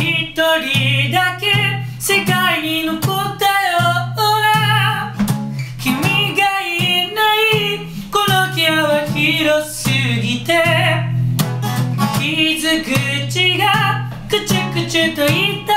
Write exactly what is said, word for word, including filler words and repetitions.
一人だけ世界に残ったような、君がいないこの部屋は広すぎて、傷口がくちゅくちゅと痛